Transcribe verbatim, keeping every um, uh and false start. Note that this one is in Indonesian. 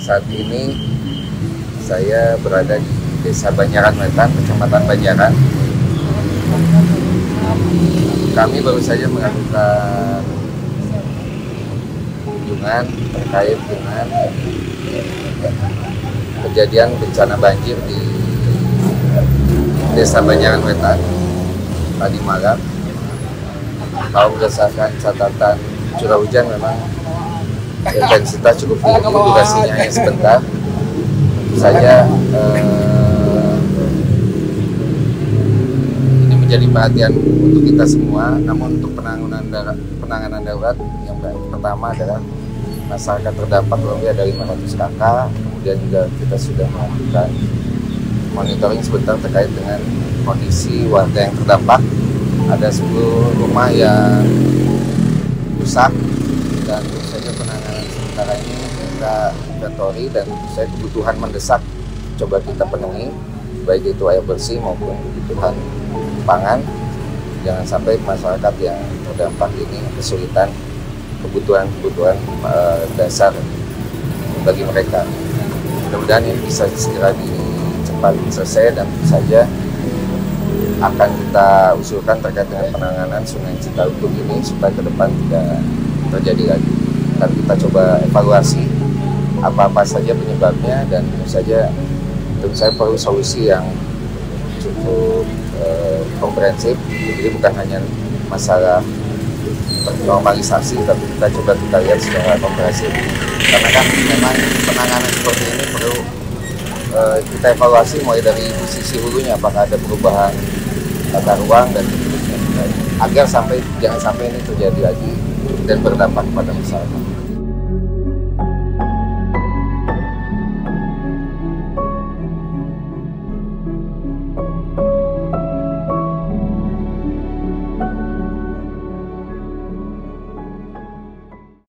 Saat ini saya berada di Desa Banjaran Wetan, Kecamatan Banjaran. Kami baru saja melakukan kunjungan terkait dengan kejadian bencana banjir di Desa Banjaran Wetan tadi malam. Kalau berdasarkan catatan curah hujan memang intensitas cukup tinggi, durasinya hanya sebentar. Tentu saja eh, ini menjadi perhatian untuk kita semua. Namun untuk penanganan darurat, penanganan darurat yang pertama adalah masyarakat terdampak lebih dari lima ratus kakak. Kemudian juga kita sudah melakukan monitoring sebentar terkait dengan kondisi warga yang terdampak. Ada sepuluh rumah yang rusak dan tentu saja penanganan sementara ini kita inventory dan tentu saja kebutuhan mendesak coba kita penuhi, baik itu air bersih maupun kebutuhan pangan. Jangan sampai masyarakat yang terdampak ini kesulitan kebutuhan-kebutuhan uh, dasar bagi mereka. Mudah-mudahan ini bisa segera cepat selesai dan tentu saja akan kita usulkan terkait dengan penanganan Sungai Citarum ini supaya ke depan tidak terjadi lagi. Dan kita coba evaluasi apa-apa saja penyebabnya dan tentu saja tentu saja perlu solusi yang cukup eh, komprehensif. Jadi bukan hanya masalah normalisasi, tapi kita coba kita lihat secara komprehensif. Karena kan memang penanganan seperti ini perlu eh, kita evaluasi mulai dari sisi hulunya, apakah ada perubahan tata ruang dan seterusnya, agar sampai jangan sampai ini terjadi lagi dan berdampak kepada masyarakat.